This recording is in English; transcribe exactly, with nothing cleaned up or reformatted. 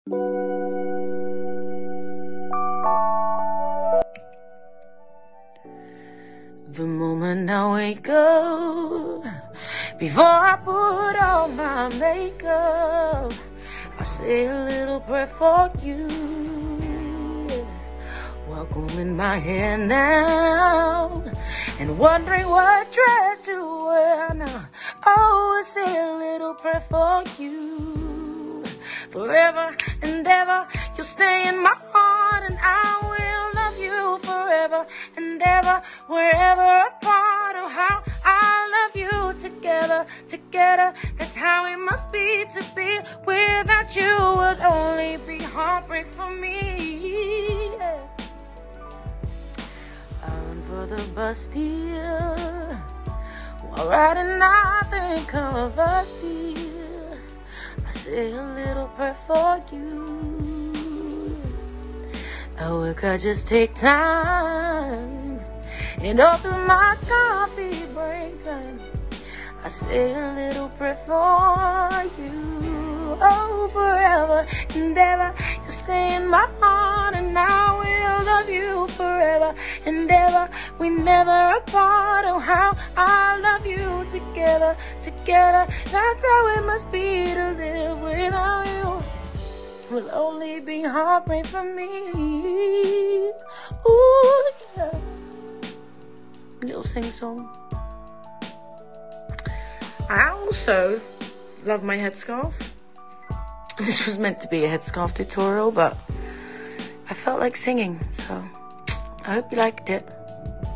The moment I wake up, before I put on my makeup, I say a little prayer for you. While combing my hair now and wondering what dress to wear now, oh, I say a little prayer for you. Forever and ever, you'll stay in my heart, and I will love you forever and ever, wherever apart. Oh, how I love you together, together. That's how it must be to be. Without you would only be heartbreak for me. Yeah. I run for the Bastille while riding, I think of us, dear. I say a little prayer for you. At work I just take time, and all through my coffee break time, I say a little prayer for you. Oh, forever and ever, you stay in my heart, and I will love you forever and ever. We never apart. Oh, how I love you together, together. That's how it must be to live without you. Will only be heartbreak for me. Ooh, yeah. Little sing song. I also love my headscarf. This was meant to be a headscarf tutorial, but I felt like singing, so I hope you liked it.